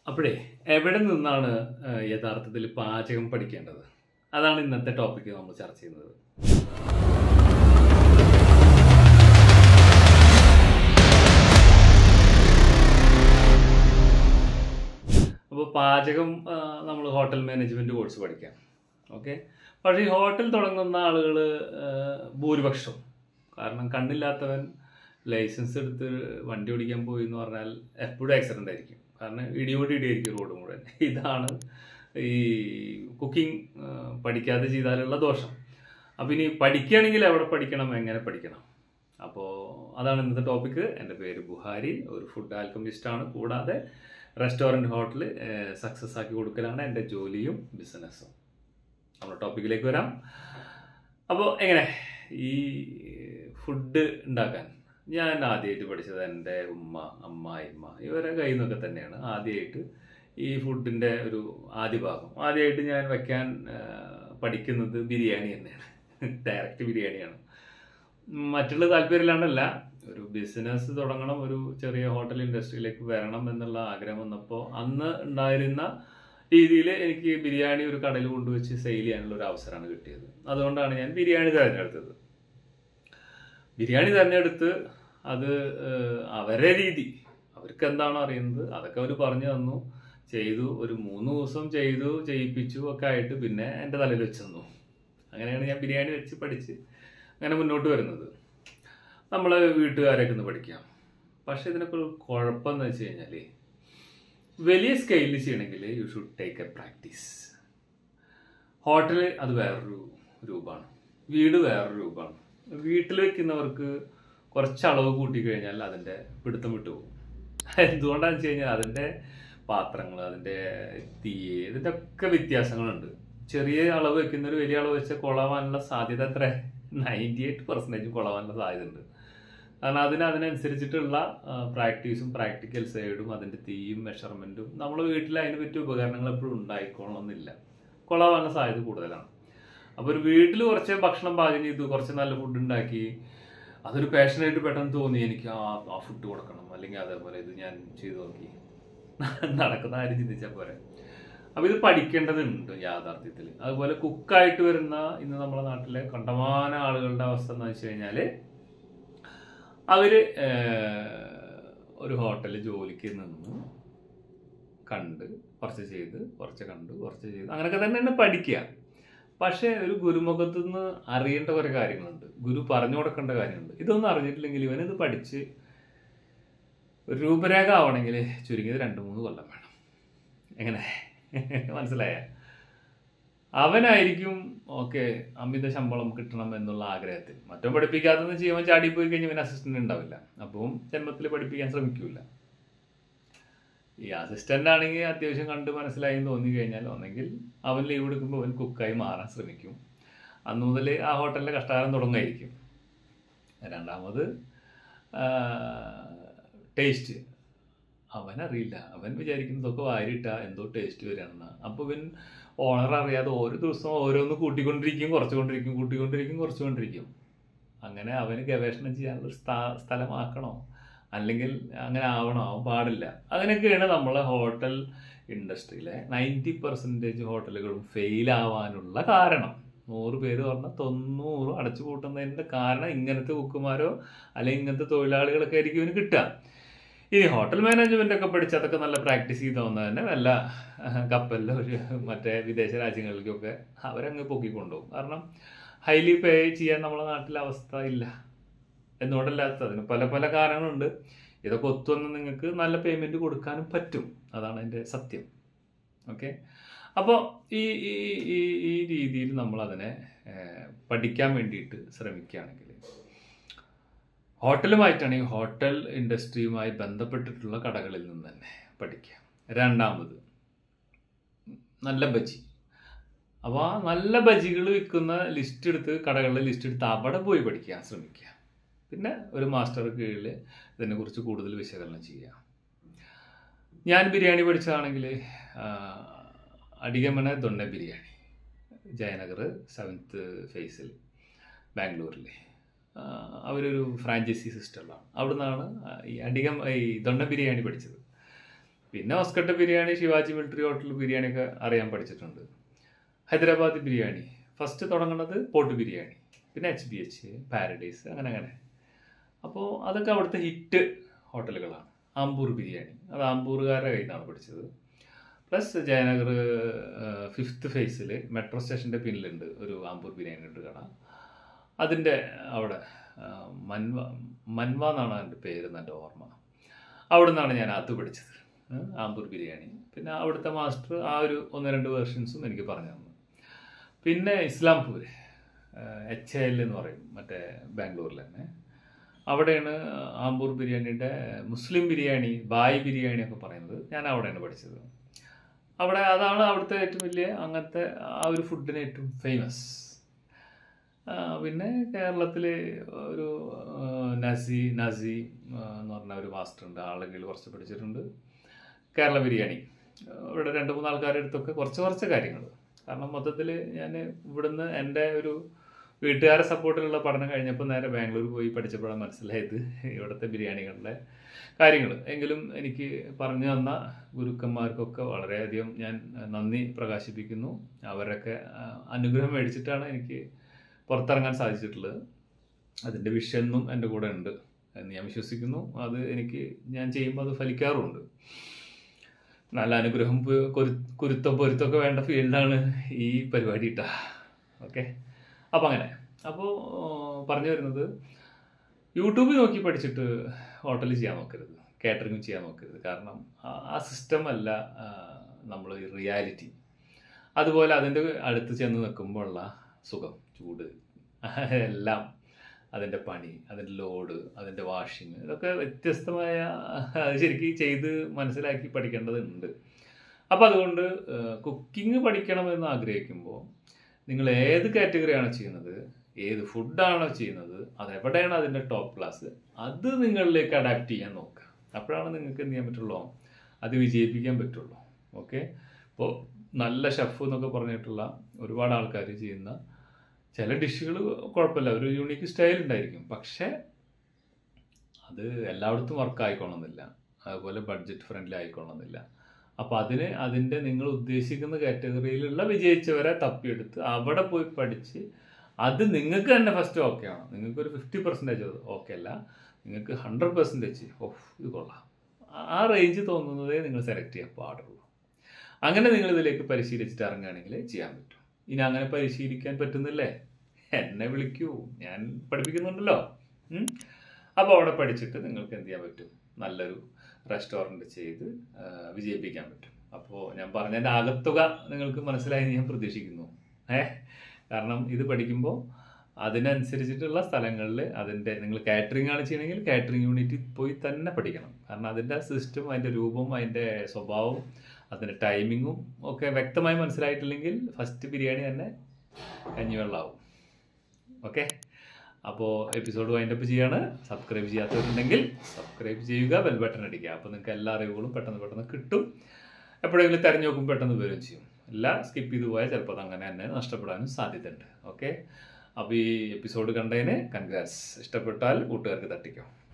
അപ്പോഴേ എവിടെ നിന്നാണ് യഥാർത്ഥത്തിൽ പാചകം പഠിക്കേണ്ടത്? അതാണ് ഇന്നത്തെ ടോപ്പിക്ക് നമ്മൾ ചർച്ച ചെയ്യുന്നത്. അപ്പോൾ പാചകം നമ്മൾ ഹോട്ടൽ മാനേജ്മെൻറ്റ് കോഴ്സ് പഠിക്കാം. ഓക്കെ, പക്ഷേ ഈ ഹോട്ടൽ തുടങ്ങുന്ന ആളുകൾ ഭൂരിപക്ഷം, കാരണം കണ്ണില്ലാത്തവൻ ലൈസൻസ് എടുത്ത് വണ്ടി ഓടിക്കാൻ പോയി എന്ന് പറഞ്ഞാൽ എപ്പോഴും ആക്സിഡൻ്റ് ആയിരിക്കും. കാരണം ഇടിയായിരിക്കും റോഡ് മുഴുവൻ. ഇതാണ് ഈ കുക്കിംഗ് പഠിക്കാതെ ചെയ്താലുള്ള ദോഷം. അപ്പോൾ ഇനി പഠിക്കുകയാണെങ്കിൽ എവിടെ പഠിക്കണം, എങ്ങനെ പഠിക്കണം? അപ്പോൾ അതാണ് ഇന്നത്തെ ടോപ്പിക്ക്. എൻ്റെ പേര് ബുഹാരി, ഒരു ഫുഡ് ആൽക്കമിസ്റ്റാണ്. കൂടാതെ റെസ്റ്റോറൻറ്റ് ഹോട്ടൽ സക്സസ് ആക്കി കൊടുക്കലാണ് എൻ്റെ ജോലിയും ബിസിനസ്സും. നമ്മുടെ ടോപ്പിക്കിലേക്ക് വരാം. അപ്പോൾ എങ്ങനെ ഈ ഫുഡ് ഉണ്ടാക്കാൻ ഞാൻ ആദ്യമായിട്ട് പഠിച്ചത് എൻ്റെ ഉമ്മ, അമ്മായിമ്മ ഇവരെ കയ്യിൽ നിന്നൊക്കെ തന്നെയാണ്. ആദ്യമായിട്ട് ഈ ഫുഡിൻ്റെ ഒരു ആദ്യ ഭാഗം ആദ്യമായിട്ട് ഞാൻ വയ്ക്കാൻ പഠിക്കുന്നത് ബിരിയാണി തന്നെയാണ്. ഡയറക്റ്റ് ബിരിയാണിയാണ്. മറ്റുള്ള താല്പര്യമില്ലാണ്ടല്ല, ഒരു ബിസിനസ് തുടങ്ങണം, ഒരു ചെറിയ ഹോട്ടൽ ഇൻഡസ്ട്രിയിലേക്ക് വരണം എന്നുള്ള ആഗ്രഹം വന്നപ്പോൾ അന്ന് ഉണ്ടായിരുന്ന രീതിയിൽ എനിക്ക് ബിരിയാണി ഒരു കടയിൽ കൊണ്ടുവച്ച് സെയിൽ ചെയ്യാനുള്ള ഒരു അവസരമാണ് കിട്ടിയത്. അതുകൊണ്ടാണ് ഞാൻ ബിരിയാണി തിരഞ്ഞെടുത്തത്. ബിരിയാണി തിരഞ്ഞെടുത്ത് അത് അവരെ രീതി, അവർക്ക് എന്താണോ അറിയുന്നത് അതൊക്കെ അവർ പറഞ്ഞു തന്നു, ചെയ്തു. ഒരു 3 ദിവസം ചെയ്തു, ചെയ്യിപ്പിച്ചു ഒക്കെ ആയിട്ട് പിന്നെ എൻ്റെ തലയിൽ വെച്ച് തന്നു. അങ്ങനെയാണ് ഞാൻ ബിരിയാണി വെച്ച് പഠിച്ച് അങ്ങനെ മുന്നോട്ട് വരുന്നത്. നമ്മളെ വീട്ടുകാരൊക്കെ ഒന്ന് പഠിക്കാം. പക്ഷേ ഇതിനൊക്കെ ഒരു കുഴപ്പമെന്ന് വെച്ച് കഴിഞ്ഞാൽ, വലിയ സ്കെയിലിൽ ചെയ്യണമെങ്കിൽ you should take a practice. Hotel അത് വേറൊരു രൂപമാണ്, വീട് വേറൊരു രൂപമാണ്. വീട്ടിൽ വെക്കുന്നവർക്ക് കുറച്ച് അളവ് കൂട്ടിക്കഴിഞ്ഞാൽ അതിൻ്റെ പിടുത്തം വിട്ടുപോകും. എന്തുകൊണ്ടാണെന്ന് വെച്ച് കഴിഞ്ഞാൽ അതിൻ്റെ പാത്രങ്ങൾ, അതിൻ്റെ തീ, ഇതിൻ്റെ ഒക്കെ വ്യത്യാസങ്ങളുണ്ട്. ചെറിയ അളവ് വെക്കുന്നൊരു വലിയ അളവ് വെച്ചാൽ കൊളാവാനുള്ള സാധ്യത എത്ര? 98% കൊളാവാനുള്ള സാധ്യത ഉണ്ട്. കാരണം അതിനനുസരിച്ചിട്ടുള്ള പ്രാക്ടീസും പ്രാക്ടിക്കൽ സൈഡും അതിൻ്റെ തീയും മെഷർമെൻറ്റും നമ്മൾ വീട്ടിൽ അതിന് പറ്റിയ ഉപകരണങ്ങൾ എപ്പോഴും ഉണ്ടായിക്കോണമെന്നില്ല. കൊളാവാനുള്ള സാധ്യത കൂടുതലാണ്. അപ്പോൾ ഒരു വീട്ടിൽ കുറച്ച് ഭക്ഷണം പാചകം ചെയ്തു, കുറച്ച് നല്ല ഫുഡ് ഉണ്ടാക്കി, അതൊരു പാഷനായിട്ട് പെട്ടെന്ന് തോന്നി, എനിക്ക് ആ ഫുഡ് കൊടുക്കണം, അല്ലെങ്കിൽ അതേപോലെ ഇത് ഞാൻ ചെയ്തു നോക്കി, നടക്കുന്ന കാര്യം ചിന്തിച്ചാൽ പോരെ. അപ്പോൾ ഇത് പഠിക്കേണ്ടതുണ്ട് യാഥാർത്ഥ്യത്തിൽ. അതുപോലെ കുക്കായിട്ട് വരുന്ന ഇന്ന് നമ്മുടെ നാട്ടിലെ കണ്ടമാന ആളുകളുടെ അവസ്ഥ എന്ന് വെച്ച് കഴിഞ്ഞാൽ, അവർ ഒരു ഹോട്ടലിൽ ജോലിക്ക് നിന്ന് കണ്ട് കുറച്ച് ചെയ്ത്, കുറച്ച് കണ്ട്, കുറച്ച് ചെയ്ത്, അങ്ങനെയൊക്കെ തന്നെയാണ് പഠിക്കുക. പക്ഷേ ഒരു ഗുരുമുഖത്തു നിന്ന് അറിയേണ്ട കുറേ കാര്യങ്ങളുണ്ട്, ഗുരു പറഞ്ഞു കൊടുക്കേണ്ട കാര്യങ്ങളുണ്ട്. ഇതൊന്നും അറിഞ്ഞിട്ടില്ലെങ്കിൽ ഇവനിത് പഠിച്ച് ഒരു രൂപരേഖ ആവണമെങ്കിൽ ചുരുങ്ങിയത് 2-3 കൊല്ലം വേണം. എങ്ങനെ മനസ്സിലായ? അവനായിരിക്കും ഓക്കെ അമിത ശമ്പളം കിട്ടണം എന്നുള്ള ആഗ്രഹത്തിൽ മറ്റോ പഠിപ്പിക്കാതെന്ന് ചെയ്യുമ്പോൾ ചാടിപ്പോയി കഴിഞ്ഞാൽ ഇവൻ അസിസ്റ്റൻ്റ് ഉണ്ടാവില്ല. അപ്പം ജന്മത്തിൽ പഠിപ്പിക്കാൻ ശ്രമിക്കൂല. ഈ അസിസ്റ്റൻ്റ് ആണെങ്കിൽ അത്യാവശ്യം കണ്ട് മനസ്സിലായി തോന്നി കഴിഞ്ഞാൽ ഒന്നെങ്കിൽ അവൻ ലീവ് എടുക്കുമ്പോൾ അവൻ കുക്കായി മാറാൻ ശ്രമിക്കും. അന്ന് മുതൽ ആ ഹോട്ടലിലെ കഷ്ടകാലം തുടങ്ങായിരിക്കും. രണ്ടാമത് ടേസ്റ്റ്, അവനറിയില്ല. അവൻ വിചാരിക്കുന്നതൊക്കെ വാരിയിട്ട എന്തോ ടേസ്റ്റ് വരികയാണെന്ന്. അപ്പോൾ ഇവൻ ഓണർ അറിയാതെ ഓരോ ദിവസവും ഓരോന്ന് കൂട്ടിക്കൊണ്ടിരിക്കും, കുറച്ചുകൊണ്ടിരിക്കും. അങ്ങനെ അവന് ഗവേഷണം ചെയ്യാനുള്ള സ്ഥലമാക്കണോ, അല്ലെങ്കിൽ അങ്ങനെ ആവണോ? പാടില്ല. അങ്ങനെയൊക്കെയാണ് നമ്മളെ ഹോട്ടൽ ഇൻഡസ്ട്രിയിലെ 90% ഹോട്ടലുകളും ഫെയിലാവാനുള്ള കാരണം. 100 പേര് പറഞ്ഞാൽ 90 അടച്ചു പൂട്ടുന്നതിൻ്റെ കാരണം ഇങ്ങനത്തെ കുക്കുമാരോ അല്ലെങ്കിൽ ഇങ്ങനത്തെ തൊഴിലാളികളൊക്കെ ആയിരിക്കും ഇവന് കിട്ടുക. ഇനി ഹോട്ടൽ മാനേജ്മെൻ്റ് ഒക്കെ പഠിച്ച് അതൊക്കെ നല്ല പ്രാക്ടീസ് ചെയ്ത് വന്നാൽ തന്നെ വല്ല കപ്പലിലോ മറ്റേ വിദേശ രാജ്യങ്ങളിലേക്കൊക്കെ അവരങ്ങ് പൊക്കിക്കൊണ്ടുപോകും. കാരണം ഹൈലി പേ ചെയ്യാൻ നമ്മളെ നാട്ടിലെ അവസ്ഥ ഇല്ല. എന്തുകൊണ്ടല്ലാത്തതിന് പല പല കാരണങ്ങളുണ്ട്. ഇതൊക്കെ ഒത്തുവന്ന് നിങ്ങൾക്ക് നല്ല പേയ്മെൻറ്റ് കൊടുക്കാനും പറ്റും. അതാണ് അതിൻ്റെ സത്യം. ഓക്കെ, അപ്പോൾ ഈ രീതിയിൽ നമ്മളതിനെ പഠിക്കാൻ വേണ്ടിയിട്ട് ശ്രമിക്കുകയാണെങ്കിൽ, ഹോട്ടലുമായിട്ടാണെങ്കിൽ ഹോട്ടൽ ഇൻഡസ്ട്രിയുമായി ബന്ധപ്പെട്ടിട്ടുള്ള കടകളിൽ നിന്ന് തന്നെ പഠിക്കുക. രണ്ടാമത് നല്ല ബജി. അപ്പോൾ ആ നല്ല ബജികൾ വിൽക്കുന്ന ലിസ്റ്റ് എടുത്ത്, കടകളിലെ ലിസ്റ്റ് എടുത്ത് അവിടെ പോയി പഠിക്കാൻ ശ്രമിക്കുക. പിന്നെ ഒരു മാസ്റ്റർ കീഴിൽ ഇതിനെക്കുറിച്ച് കൂടുതൽ വിശകലനം ചെയ്യുക. ഞാൻ ബിരിയാണി പഠിച്ചതാണെങ്കിൽ അടികമന ദൊണ്ണ ബിരിയാണി, ജയനഗർ 7th ഫേസിൽ ബാംഗ്ലൂരിൽ അവരൊരു ഫ്രാഞ്ചൈസി സിസ്റ്ററിലാണ്. അവിടെ നിന്നാണ് ഈ ദൊണ്ണ ബിരിയാണി പഠിച്ചത്. പിന്നെ Muscat biryani, Shivaji military hotel ബിരിയാണിയൊക്കെ അറിയാൻ പഠിച്ചിട്ടുണ്ട്. ഹൈദരാബാദി ബിരിയാണി ഫസ്റ്റ് തുടങ്ങുന്നത് പോട്ട് ബിരിയാണി, പിന്നെ HBH, പാരഡൈസ്, അങ്ങനെ. അപ്പോൾ അതൊക്കെ അവിടുത്തെ ഹിറ്റ് ഹോട്ടലുകളാണ്. ആമ്പൂർ ബിരിയാണി അത് ആമ്പൂറുകാരുടെ കയ്യിൽ നിന്നാണ് പഠിച്ചത്. പ്ലസ് ജയനഗർ 5th ഫേസിൽ മെട്രോ സ്റ്റേഷൻ്റെ പിന്നിലുണ്ട് ഒരു ആമ്പൂർ ബിരിയാണി ഉണ്ട് കട. അതിൻ്റെ അവിടെ മൻവ എന്നാണ് അതിൻ്റെ പേര് എൻ്റെ ഓർമ്മ. അവിടെ നിന്നാണ് ഞാൻ അത് പഠിച്ചത്, ആമ്പൂർ ബിരിയാണി. പിന്നെ അവിടുത്തെ മാസ്റ്റർ ആ ഒരു 1-2 വേർഷൻസും എനിക്ക് പറഞ്ഞു തന്നു. പിന്നെ ഇസ്ലാംപൂർ HAL എന്ന് പറയും, മറ്റേ ബാംഗ്ലൂരിൽ തന്നെ. അവിടെയാണ് ആമ്പൂർ ബിരിയാണിയുടെ മുസ്ലിം ബിരിയാണി, ബായ് ബിരിയാണി ഒക്കെ പറയുന്നത്. ഞാൻ അവിടെയാണ് പഠിച്ചത്. അതാണ് അവിടുത്തെ ഏറ്റവും വലിയ അങ്ങനത്തെ ആ ഒരു ഫുഡിന് ഏറ്റവും ഫേമസ്. പിന്നെ കേരളത്തിൽ ഒരു നസി എന്ന് പറഞ്ഞ ഒരു മാസ്റ്റർ ഉണ്ട്, ആളുടെ കീഴിൽ കുറച്ച് പഠിച്ചിട്ടുണ്ട്. കേരള ബിരിയാണി ഇവിടെ 2-3 ആൾക്കാരുടെ അടുത്തൊക്കെ കുറച്ച് കാര്യങ്ങൾ. കാരണം മൊത്തത്തിൽ ഞാൻ ഇവിടുന്ന് എൻ്റെ ഒരു വീട്ടുകാരെ സപ്പോർട്ടിലുള്ള പഠനം കഴിഞ്ഞപ്പോൾ നേരെ ബാംഗ്ലൂർ പോയി പഠിച്ചപ്പോഴാണ് മനസ്സിലായത് ഇവിടുത്തെ ബിരിയാണികളുടെ കാര്യങ്ങൾ. എങ്കിലും എനിക്ക് പറഞ്ഞു തന്ന ഗുരുക്കന്മാർക്കൊക്കെ വളരെയധികം ഞാൻ നന്ദി പ്രകാശിപ്പിക്കുന്നു. അവരൊക്കെ അനുഗ്രഹം മേടിച്ചിട്ടാണ് എനിക്ക് പുറത്തിറങ്ങാൻ സാധിച്ചിട്ടുള്ളത്. അതിൻ്റെ വിഷയൊന്നും എൻ്റെ കൂടെ ഉണ്ട് എന്ന് ഞാൻ വിശ്വസിക്കുന്നു. അത് ഞാൻ ചെയ്യുമ്പോൾ അത് ഫലിക്കാറുമുണ്ട്. നല്ല അനുഗ്രഹം, പൊരുത്തൊക്കെ വേണ്ട ഫീൽഡാണ് ഈ പരിപാടി ഇട്ടാ. ഓക്കെ, അപ്പോൾ അങ്ങനെ. അപ്പോൾ പറഞ്ഞു വരുന്നത്, യൂട്യൂബിൽ നോക്കി പഠിച്ചിട്ട് ഹോട്ടലിൽ ചെയ്യാൻ നോക്കരുത്, കാറ്ററിംഗ് ചെയ്യാൻ നോക്കരുത്. കാരണം ആ സിസ്റ്റം അല്ല നമ്മൾ റിയാലിറ്റി. അതുപോലെ അതിൻ്റെ അടുത്ത് ചെന്ന് നിൽക്കുമ്പോഴുള്ള സുഖം, ചൂട്, എല്ലാം, അതിൻ്റെ പണി, അതിൻ്റെ ലോഡ്, അതിൻ്റെ വാഷിങ്, ഇതൊക്കെ വ്യത്യസ്തമായ, അത് ശരിക്കും ചെയ്ത് മനസ്സിലാക്കി പഠിക്കേണ്ടതുണ്ട്. അപ്പോൾ അതുകൊണ്ട് കുക്കിംഗ് പഠിക്കണമെന്ന് ആഗ്രഹിക്കുമ്പോൾ നിങ്ങൾ ഏത് കാറ്റഗറിയാണോ ചെയ്യുന്നത്, ഏത് ഫുഡാണോ ചെയ്യുന്നത്, അതെവിടെയാണ് അതിൻ്റെ ടോപ്പ് ക്ലാസ്, അത് നിങ്ങളിലേക്ക് അഡാപ്റ്റ് ചെയ്യാൻ നോക്കുക. അപ്പോഴാണ് നിങ്ങൾക്ക് എന്ത് ചെയ്യാൻ പറ്റുള്ളൂ, അത് വിജയിപ്പിക്കാൻ പറ്റുള്ളൂ. ഓക്കെ, ഇപ്പോൾ നല്ല ഷെഫ് എന്നൊക്കെ പറഞ്ഞിട്ടുള്ള ഒരുപാട് ആൾക്കാർ ചെയ്യുന്ന ചില ഡിഷുകൾ കുഴപ്പമില്ല, ഒരു യൂണിക്ക് സ്റ്റൈൽ ഉണ്ടായിരിക്കും. പക്ഷേ അത് എല്ലായിടത്തും വർക്ക് ആയിക്കൊള്ളണമെന്നില്ല, അതുപോലെ ബഡ്ജറ്റ് ഫ്രണ്ട്ലി ആയിക്കൊള്ളണമെന്നില്ല. അപ്പോൾ അതിൻ്റെ നിങ്ങൾ ഉദ്ദേശിക്കുന്ന കാറ്റഗറിയിലുള്ള വിജയിച്ചവരെ തപ്പിയെടുത്ത് അവിടെ പോയി പഠിച്ച് അത് നിങ്ങൾക്ക് തന്നെ ഫസ്റ്റ് ഓക്കെ ആണ്. നിങ്ങൾക്കൊരു 50% ഓക്കെ അല്ല, നിങ്ങൾക്ക് 100% ഇത് കൊള്ളാം, ആ റേഞ്ച് തോന്നുന്നതേ നിങ്ങൾ സെലക്ട് ചെയ്യാൻ പാടുള്ളൂ. അങ്ങനെ നിങ്ങൾ ഇതിലേക്ക് പരിശീലിച്ചിട്ട് ഇറങ്ങുകയാണെങ്കിൽ ചെയ്യാൻ പറ്റും. ഇനി അങ്ങനെ പരിശീലിക്കാൻ പറ്റുന്നില്ലേ, എന്നെ വിളിക്കൂ, ഞാൻ പഠിപ്പിക്കുന്നുണ്ടല്ലോ. അപ്പോൾ അവിടെ പഠിച്ചിട്ട് നിങ്ങൾക്ക് എന്ത് ചെയ്യാൻ പറ്റും, നല്ലൊരു റെസ്റ്റോറൻറ്റ് ചെയ്ത് വിജയിപ്പിക്കാൻ പറ്റും. അപ്പോൾ ഞാൻ പറഞ്ഞതിൻ്റെ ആകത്തുക നിങ്ങൾക്ക് മനസ്സിലായി ഞാൻ പ്രതീക്ഷിക്കുന്നു. കാരണം ഇത് പഠിക്കുമ്പോൾ അതിനനുസരിച്ചിട്ടുള്ള സ്ഥലങ്ങളിൽ നിങ്ങൾ കാറ്ററിംഗ് ആണ് ചെയ്യണമെങ്കിൽ കാറ്ററിംഗ് യൂണിറ്റിൽ പോയി തന്നെ പഠിക്കണം. കാരണം അതിൻ്റെ സിസ്റ്റം, അതിൻ്റെ രൂപവും, അതിൻ്റെ സ്വഭാവവും, അതിൻ്റെ ടൈമിങ്ങും ഒക്കെ വ്യക്തമായി മനസ്സിലായിട്ടില്ലെങ്കിൽ ഫസ്റ്റ് ബിരിയാണി തന്നെ കഞ്ഞിവെള്ളമാവും. ഓക്കെ, അപ്പോൾ എപ്പിസോഡ് വൈൻഡപ്പ് ചെയ്യാണ്. സബ്സ്ക്രൈബ് ചെയ്യാത്തവരുണ്ടെങ്കിൽ സബ്സ്ക്രൈബ് ചെയ്യുക, ബെൽ ബട്ടൺ അടിക്കുക. അപ്പോൾ നിങ്ങൾക്ക് എല്ലാ അറിവുകളും പെട്ടെന്ന് കിട്ടും. എപ്പോഴെങ്കിലും തിരഞ്ഞു നോക്കുമ്പോൾ പെട്ടെന്ന് വരും ചെയ്യും. എല്ലാം സ്കിപ്പ് ചെയ്ത് പോയാൽ ചിലപ്പോൾ അത് അങ്ങനെ തന്നെ നഷ്ടപ്പെടാനും സാധ്യതയുണ്ട്. ഓക്കെ, അപ്പോൾ ഈ എപ്പിസോഡ് കണ്ടതിന് കൺഗ്രാറ്റ്സ്. ഇഷ്ടപ്പെട്ടാൽ കൂട്ടുകാർക്ക് തട്ടിക്കോ.